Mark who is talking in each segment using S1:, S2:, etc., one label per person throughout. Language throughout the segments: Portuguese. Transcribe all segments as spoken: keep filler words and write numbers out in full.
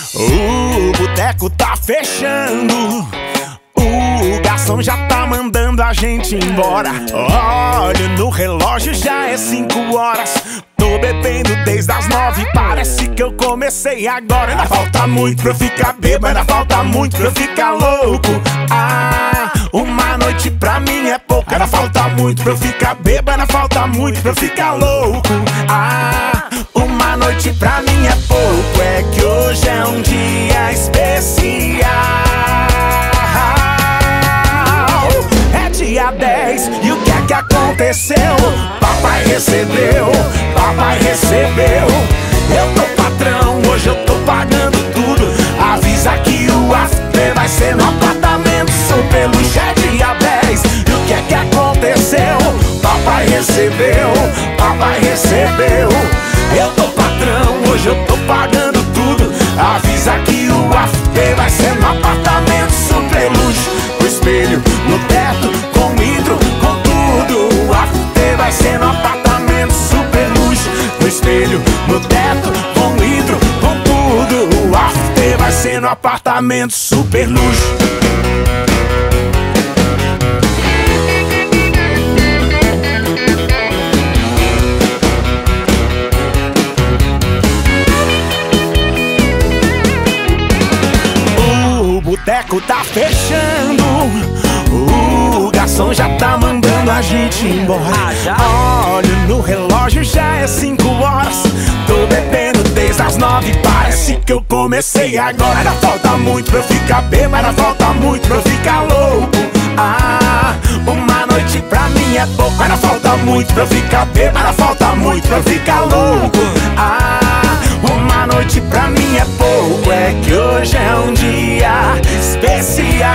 S1: O boteco tá fechando, o garçom já tá mandando a gente embora. Olho no relógio, já é cinco horas. Tô bebendo desde as nove, parece que eu comecei agora. Ainda falta muito pra eu ficar bêbado, ainda falta muito pra eu ficar louco. Ah, uma noite pra mim é pouco. Ainda falta muito pra eu ficar bêbado, ainda falta muito pra eu ficar louco. Ah, uma noite pra mim é pouco. É que hoje é um dia especial. É dia dez e o que é que aconteceu? Papai recebeu, papai recebeu. Eu tô patrão, hoje eu tô pagando tudo. Avisa que o after vai ser no apartamento super luxo. É dia dez e o que é que aconteceu? Papai recebeu, papai recebeu. Eu tô patrão, hoje eu tô pagando tudo. Avisa que o after vai ser no apartamento super luxo. Com espelho no teto, com hidro, com tudo. O after vai ser no apartamento super luxo. Com espelho no teto, com hidro, com tudo. O after vai ser no apartamento super luxo. O boteco tá fechando, o garçom já tá mandando a gente embora. Olho no relógio, já é cinco horas. Tô bebendo desde as nove, parece que eu comecei agora. Ainda falta muito pra eu ficar bêbado, ainda falta muito pra eu ficar louco. Ah, uma noite pra mim é pouco. Ainda falta muito pra eu ficar bêbado, ainda falta muito pra eu ficar louco. Ah, uma noite pra mim é pouco. É que hoje é um dia especial.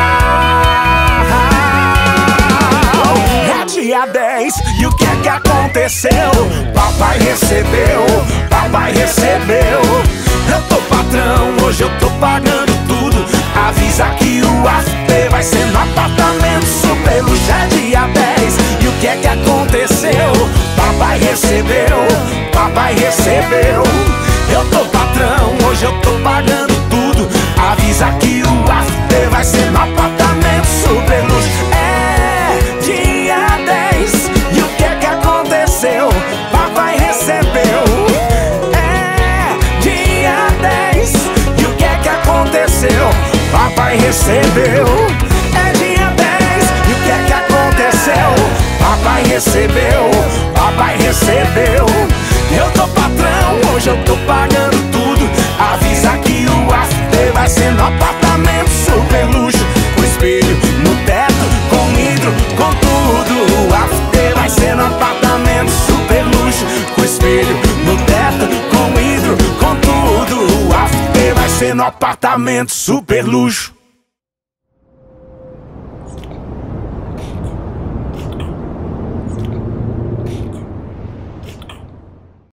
S1: É dia dez e o que é que aconteceu? Papai recebeu, papai recebeu. Eu tô patrão, hoje eu tô pagando tudo. Avisa que o after vai ser no apartamento super luxo. É dia dez e o que é que aconteceu? Papai recebeu, papai recebeu. Eu tô patrão, hoje eu tô pagando tudo. Avisa que o after vai ser no apartamento super luxo. É dia dez e o que é que aconteceu? Papai recebeu. É dia dez e o que é que aconteceu? Papai recebeu. É dia dez e o que é que aconteceu? Papai recebeu, papai recebeu. Eu tô patrão, hoje eu tô pagando tudo. Avisa que o after vai ser no apartamento super luxo. Com espelho no teto, com hidro, com tudo. O after vai ser no apartamento super luxo. Com espelho no teto, com hidro, com tudo. O after vai ser no apartamento super luxo.